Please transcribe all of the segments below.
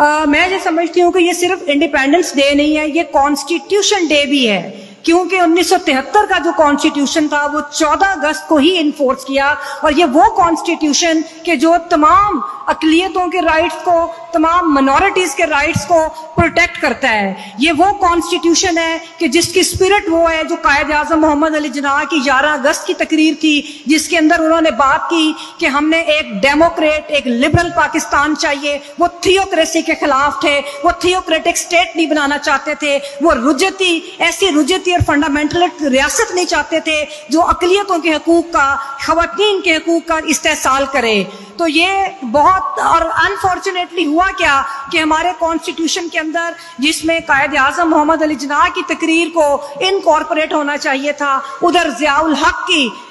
मैं ये समझती हूँ कि ये सिर्फ इंडिपेंडेंस डे नहीं है, ये कॉन्स्टिट्यूशन डे भी है, क्योंकि 1973 का जो कॉन्स्टिट्यूशन था वो 14 अगस्त को ही इन्फोर्स किया, और ये वो कॉन्स्टिट्यूशन के जो तमाम अकलियतों के राइट्स को, तमाम माइनॉरिटीज के राइट्स को प्रोटेक्ट करता है। ये वो कॉन्स्टिट्यूशन है कि जिसकी स्पिरिट वो है जो कायद आज़म मोहम्मद अली जिन्नाह की 11 अगस्त की तकरीर थी, जिसके अंदर उन्होंने बात की कि हमने एक डेमोक्रेट, एक लिबरल पाकिस्तान चाहिए। वो थियोक्रेसी के खिलाफ थे, वो थियोक्रेटिक स्टेट नहीं बनाना चाहते थे, वो रुजती, ऐसी रुजती और फंडामेंटल रियासत नहीं चाहते थे जो अकलियतों के हकूक का, खवातीन के हकूक का इस्तेहसाल करे। तो ये बहुत, और अनफॉर्चुनेटली हुआ क्या कि हमारे कॉन्स्टिट्यूशन के अंदर, जिसमें कायद आज़म मोहम्मद अली जिन्नाह की तकरीर को इनकॉर्पोरेट होना चाहिए था, उधर ज़ियाउल हक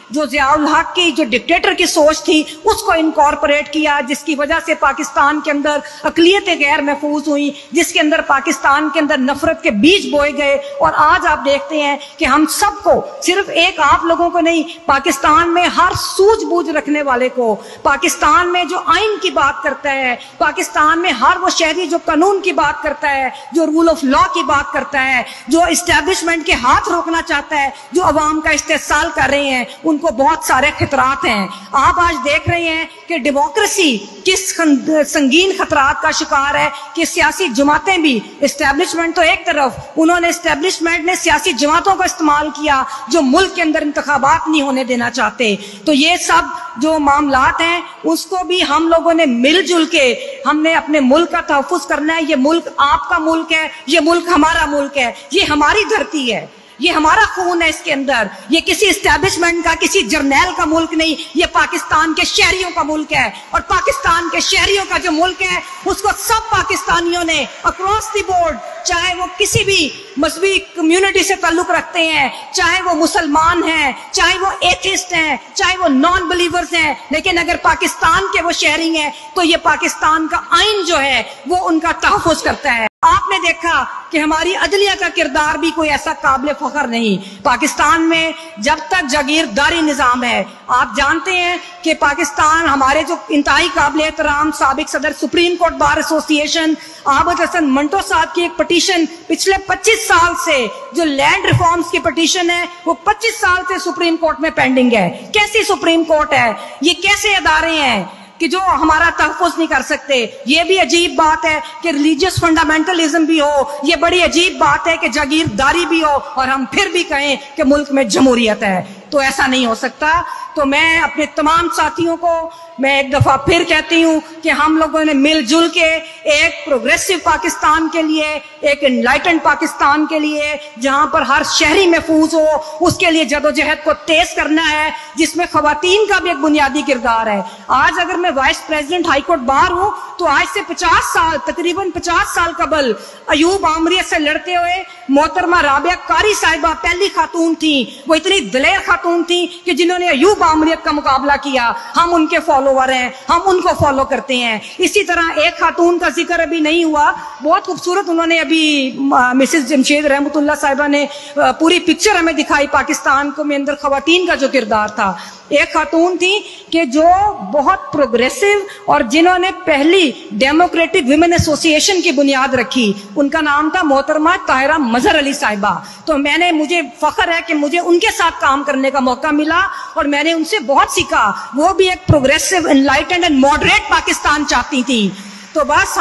की जो डिक्टेटर की सोच थी उसको इनकॉर्पोरेट किया, जिसकी वजह से पाकिस्तान के अंदर अकलियतें गैर महफूज हुई, जिसके अंदर पाकिस्तान के अंदर नफरत के बीज बोए गए। और आज आप देखते हैं कि हम सबको, सिर्फ एक आप लोगों को नहीं, पाकिस्तान में हर सूझबूझ रखने वाले को, पाकिस्तान में जो आइन की बात करता है, पाकिस्तान में हर वो शहरी जो कानून की बात करता है, जो रूल ऑफ लॉ की बात करता है, जो एस्टेब्लिशमेंट के हाथ रोकना चाहता है, जो अवाम का इस्तेहसाल कर रहे हैं, को बहुत सारे खतरात हैं। आप आज देख रहे हैं कि डेमोक्रेसी किस संगीन खतरात का शिकार है कि सियासी जमातें भी, एस्टेब्लिशमेंट तो एक तरफ, उन्होंने एस्टेब्लिशमेंट ने सियासी जमातों का इस्तेमाल किया जो मुल्क के अंदर इंतखाबात नहीं होने देना चाहते। तो ये सब जो मामलात हैं उसको भी हम लोगों ने मिलजुल के, हमने अपने मुल्क का तहफ़्फ़ुज़ करना है। ये मुल्क आपका मुल्क है, ये मुल्क हमारा मुल्क है, ये हमारी धरती है, ये हमारा खून है इसके अंदर। ये किसी एस्टैब्लिशमेंट का, किसी जर्नैल का मुल्क नहीं, ये पाकिस्तान के शहरियों का मुल्क है। और पाकिस्तान के शहरियों का जो मुल्क है उसको सब पाकिस्तानियों ने अक्रॉस द बोर्ड, चाहे वो किसी भी मजहबी कम्युनिटी से ताल्लुक रखते हैं, चाहे वो मुसलमान हैं, चाहे वो एथिस्ट हैं, चाहे वो नॉन बिलीवर्स हैं, लेकिन अगर पाकिस्तान के वो शहरी हैं तो ये पाकिस्तान का आइन जो है वो उनका तहफ़्फ़ुज़ करता है। आपने देखा कि हमारी अदलिया का किरदार भी कोई ऐसा काबिल फख्र नहीं। पाकिस्तान में जब तक जागीरदारी निज़ाम है, आप जानते हैं कि पाकिस्तान, हमारे जो इंतहाई काबिल एहतराम साबिक सदर Supreme Court Bar Association Abid Hasan Manto sahab की एक पटिशन पिछले 25 साल से, जो लैंड रिफॉर्म्स की पटिशन है, वो 25 साल से सुप्रीम कोर्ट में पेंडिंग है। कैसी सुप्रीम कोर्ट है ये, कैसे अदारे हैं कि जो हमारा तहफ़्फ़ुज़ नहीं कर सकते। ये भी अजीब बात है कि रिलीजियस फंडामेंटलिज्म भी हो, ये बड़ी अजीब बात है कि जागीरदारी भी हो, और हम फिर भी कहें कि मुल्क में जमहूरियत है। तो ऐसा नहीं हो सकता। तो मैं अपने तमाम साथियों को मैं एक दफा फिर कहती हूँ कि हम लोगों ने मिलजुल के एक प्रोग्रेसिव पाकिस्तान के लिए, एक एनलाइटेंड पाकिस्तान के लिए, जहाँ पर हर शहरी महफूज हो, उसके लिए जदोजहद को तेज करना है, जिसमें खवातीन का भी एक बुनियादी किरदार है। आज अगर मैं वाइस प्रेसिडेंट हाईकोर्ट बार हूँ तो आज से 50 साल, तकरीबन 50 साल कबल अयूब आमरियत से लड़ते हुए मोहतरमा राबिया कारी साहिबा पहली खातून थी। वो इतनी दलेर खातून थी कि जिन्होंने अयूब आमरियत का मुकाबला किया। हम उनके फॉलोवर हैं, हम उनको फॉलो करते हैं। इसी तरह एक खातून का जिक्र अभी नहीं हुआ, बहुत खूबसूरत उन्होंने अभी मिसेस जमशेद रहमतुल्लाह साहिबा ने पूरी पिक्चर हमें दिखाई पाकिस्तान को में अंदर खवातीन का जो किरदार था। एक खातून थी कि जो बहुत प्रोग्रेसिव और जिन्होंने पहली डेमोक्रेटिक विमेन एसोसिएशन की बुनियाद रखी, उनका नाम था मोहतरमा ताहिरा मजहर अली साहिबा। तो मुझे फख्र है कि मुझे उनके साथ काम करने का मौका मिला और मैंने उनसे बहुत सीखा। वो भी एक progressive, enlightened and moderate Pakistan चाहती थी। तो बस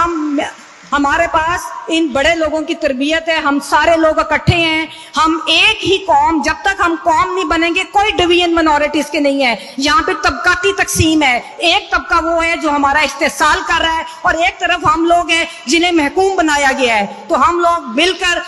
हमारे पास इन बड़े लोगों की तरबियत है, हम सारे लोग इकट्ठे हैं, हम एक ही कौम, जब तक हम कौम नहीं बनेंगे, कोई डिवीजन माइनॉरिटीज के नहीं है। यहाँ पे तबकाती तकसीम है। एक तबका वो है जो हमारा इस्तेहसाल कर रहा है और एक तरफ हम लोग हैं जिन्हें महकूम बनाया गया है। तो हम लोग मिलकर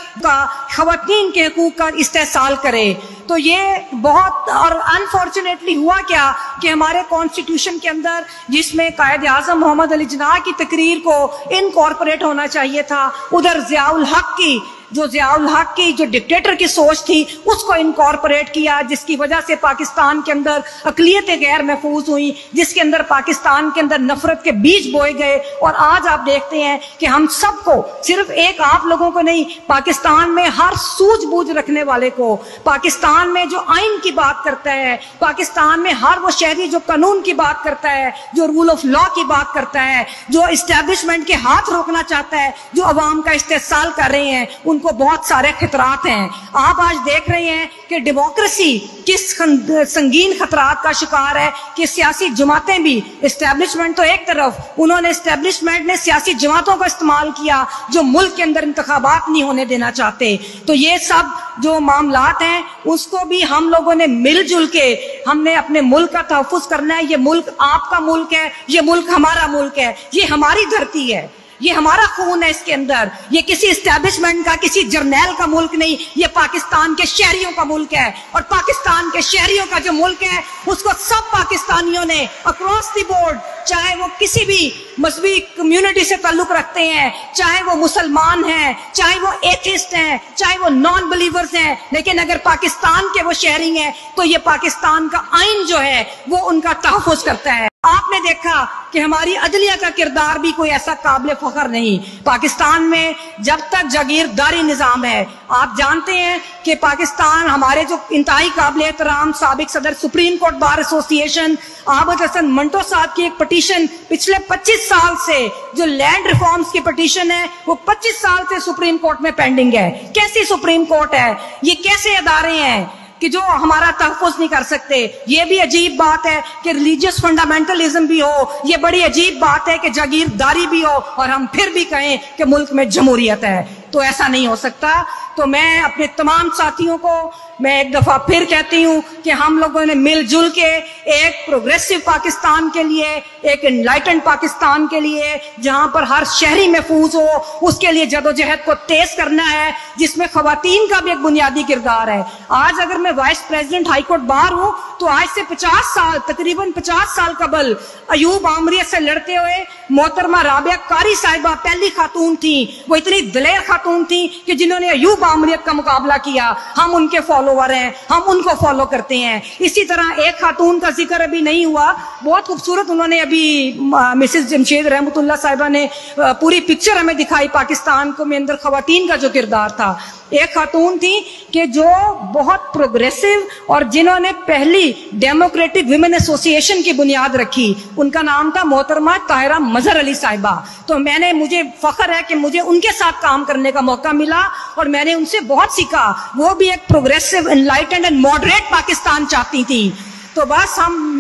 खवातीन के हकूक का इस्तेहसाल करें। तो ये बहुत, और अनफॉर्चुनेटली हुआ क्या कि हमारे कॉन्स्टिट्यूशन के अंदर, जिसमें कायद आज़म मोहम्मद अली जिन्नाह की तकरीर को इनकॉर्पोरेट होना चाहिए था, उधर ज़ियाउल हक जो ज़ियाउल हक की जो डिक्टेटर की सोच थी उसको इनकॉर्पोरेट किया, जिसकी वजह से पाकिस्तान के अंदर अक़लियतें गैर महफूज हुई, जिसके अंदर पाकिस्तान के अंदर नफरत के बीज बोए गए। और आज आप देखते हैं कि हम सबको, सिर्फ एक आप लोगों को नहीं, पाकिस्तान में हर सूझबूझ रखने वाले को, पाकिस्तान में जो आइन की बात करता है, पाकिस्तान में हर वो शहरी जो कानून की बात करता है, जो रूल ऑफ लॉ की बात करता है, जो एस्टेब्लिशमेंट के हाथ रोकना चाहता है, जो अवाम का इस्तेहसाल कर रहे हैं, उनको बहुत सारे खतरात हैं। आप आज देख रहे हैं कि डेमोक्रेसी किस संगीन खतरात का शिकार है कि सियासी जमातें भी, एस्टेब्लिशमेंट तो एक तरफ, उन्होंने एस्टेब्लिशमेंट ने सियासी जमातों का इस्तेमाल किया जो मुल्क के अंदर इंतखाबात नहीं होने देना चाहते। तो ये सब जो मामलात हैं उसको भी हम लोगों ने मिलजुल के, हमने अपने मुल्क का तहफ़्फ़ुज़ करना है। ये मुल्क आपका मुल्क है, ये मुल्क हमारा मुल्क है, ये हमारी धरती है, ये हमारा खून है इसके अंदर। ये किसी एस्टेब्लिशमेंट का, किसी जर्नैल का मुल्क नहीं, ये पाकिस्तान के शहरियों का मुल्क है। और पाकिस्तान के शहरियों का जो मुल्क है उसको सब पाकिस्तानियों ने अक्रॉस द बोर्ड, चाहे वो किसी भी मजहबी कम्युनिटी से ताल्लुक रखते हैं, चाहे वो मुसलमान हैं, चाहे वो एथिस्ट हैं, चाहे वो नॉन बिलीवर्स हैं, लेकिन अगर पाकिस्तान के वो शहरी हैं तो ये पाकिस्तान का आइन जो है वो उनका तहफ़्फ़ुज़ करता है। आपने देखा कि हमारी अदलिया का किरदार भी कोई ऐसा काबिल फख्र नहीं। पाकिस्तान में जब तक जागीरदारी निज़ाम है, आप जानते हैं कि पाकिस्तान, हमारे जो इंतहाई काबिल एहतराम साबिक सदर Supreme Court Bar Association Abid Hasan Manto sahab की एक पटिशन पिछले 25 साल से, जो लैंड रिफॉर्म्स की पटिशन है, वो 25 साल से सुप्रीम कोर्ट में पेंडिंग है। कैसी सुप्रीम कोर्ट है ये, कैसे अदारे हैं कि जो हमारा तहफ़्फ़ुज़ नहीं कर सकते। ये भी अजीब बात है कि रिलीजियस फंडामेंटलिज्म भी हो, ये बड़ी अजीब बात है कि जागीरदारी भी हो, और हम फिर भी कहें कि मुल्क में जमहूरियत है। तो ऐसा नहीं हो सकता। तो मैं अपने तमाम साथियों को मैं एक दफा फिर कहती हूँ कि हम लोगों ने मिलजुल के एक प्रोग्रेसिव पाकिस्तान के लिए, एक एनलाइटेंड पाकिस्तान के लिए, जहाँ पर हर शहरी महफूज हो, उसके लिए जदोजहद को तेज करना है, जिसमें खवातीन का भी एक बुनियादी किरदार है। आज अगर मैं वाइस प्रेसिडेंट हाईकोर्ट बार हूँ तो आज से 50 साल, तकरीबन 50 साल कबल अयूब आमरियत से लड़ते हुए मोहतरमा राबिया कारी साहिबा पहली खातून थी। वो इतनी दलेर खातून थी कि जिन्होंने अयूब आमरियत का मुकाबला किया। हम उनके फॉलोवर हैं, हम उनको फॉलो करते हैं। इसी तरह एक खातून का जिक्र अभी नहीं हुआ, बहुत खूबसूरत उन्होंने अभी मिसेस जमशेद रहमतुल्लाह साहिबा ने पूरी पिक्चर हमें दिखाई पाकिस्तान को में अंदर खवातीन का जो किरदार था। एक खातून थी कि जो बहुत प्रोग्रेसिव और जिन्होंने पहली डेमोक्रेटिक विमेन एसोसिएशन की बुनियाद रखी, उनका नाम था मोहतरमा ताहिरा मजहर अली साहिबा। तो मुझे फख्र है कि मुझे उनके साथ काम करने का मौका मिला और मैंने उनसे बहुत सीखा। वो भी एक progressive, enlightened and moderate Pakistan चाहती थी। तो बस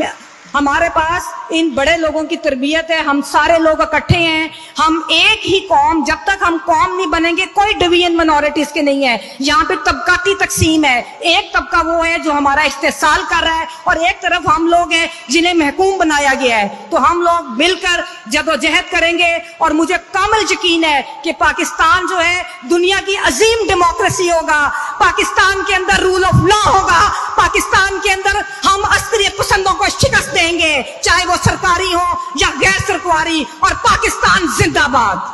हमारे पास इन बड़े लोगों की तरबियत है, हम सारे लोग इकट्ठे हैं, हम एक ही कौम, जब तक हम कौम नहीं बनेंगे, कोई डिवीजन माइनॉरिटीज के नहीं है। यहाँ पे तबकाती तकसीम है। एक तबका वो है जो हमारा इस्तेहसाल कर रहा है और एक तरफ हम लोग हैं जिन्हें महकूम बनाया गया है। तो हम लोग मिलकर जदोजहद करेंगे और मुझे कामिल यकीन है कि पाकिस्तान जो है दुनिया की अजीम डेमोक्रेसी होगा, पाकिस्तान के अंदर रूल ऑफ लॉ होगा, पाकिस्तान के अंदर हम अस्करियत पसंदों को शिकस्त देंगे, चाहे वो सरकारी हो या गैर सरकारी, और पाकिस्तान जिंदाबाद।